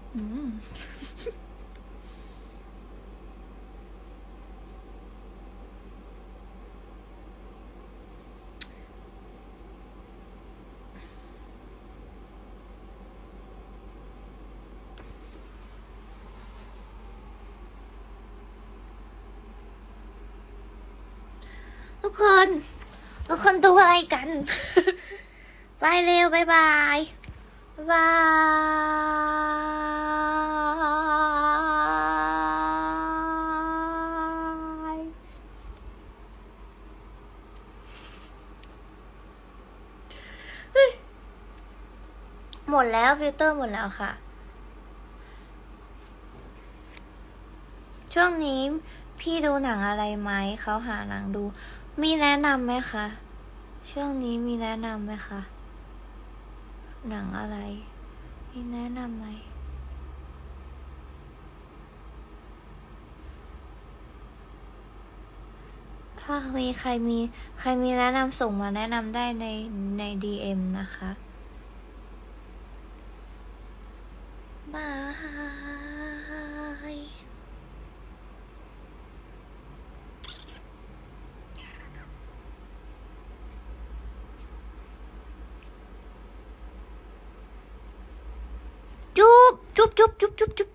อืมทุกคนดูอะไรกัน ไปเร็วบายบายบายหมดแล้วฟิลเตอร์หมดแล้วค่ะช่วงนี้พี่ดูหนังอะไรไหมเขาหาหนังดูมีแนะนำไหมคะช่วงนี้มีแนะนำไหมคะหนังอะไรมีแนะนำไหมถ้ามีใครมีแนะนำส่งมาแนะนำได้ใน DM นะคะบายจุ๊บ